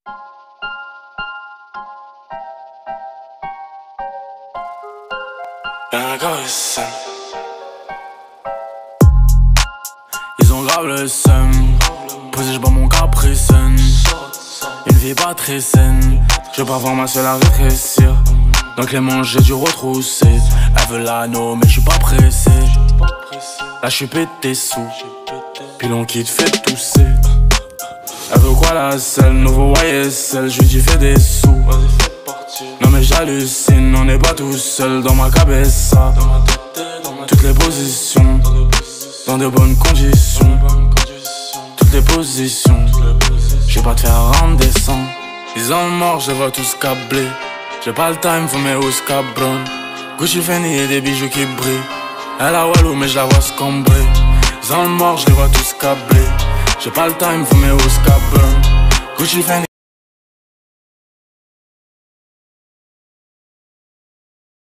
Ils ont grave le seum. Posé, j'bois mon caprice. Une vie pas très saine. Je veux pas voir ma seule à rétrécir. Donc les manches j'ai dû retrousser. Elle veut l'anneau mais j'suis pas pressé. Là j'suis pété sous. Puis l'on quitte fait tousser. Elle veut quoi la selle? Nouveau YSL, j'lui dis fais des sous. Non mais j'hallucine, on n'est pas tout seul dans ma cabessa. Toutes les positions, dans de bonnes conditions. Toutes les positions, j'ai pas te faire rendre descend. Ils ont mort, je les vois tous câblés. J'ai pas le time, faut mes housses cabron. Gucci Fendi et des bijoux qui brillent. Elle a Walou mais je la vois se cambrer. Ils ont mort, je les vois tous câblés. J'ai pas le time, faut mes housses cabron. Gucci Fendi.